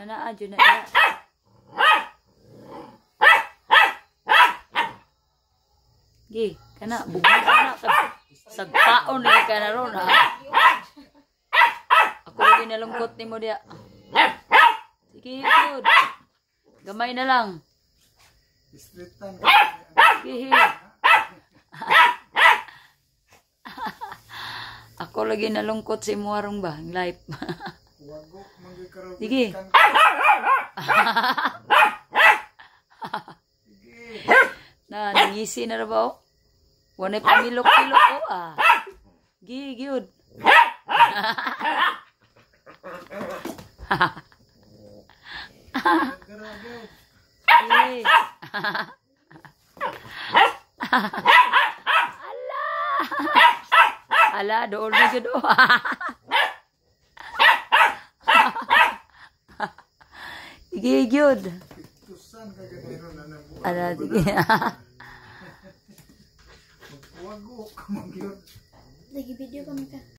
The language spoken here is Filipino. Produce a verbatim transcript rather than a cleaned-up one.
Ana adyo na iya. Gi, kana bugod ana ka. Sagpaon na ka na ron ha. Ako lagi nalungkot nimo dia. Sige, good. Gamay na lang. Istritan. Sige. Ako lagi nalungkot si Muarong ba, ang life. Wagok magkakaroon. Sige. Na, nangisi na ba o? Wanay pamilok-pilok o ah. Gi, gyud. Gi. Ala. Ala, doon na gyud o. Gi, gyud. Ala, sige. Wagok, magyud. Lagi video kami ka.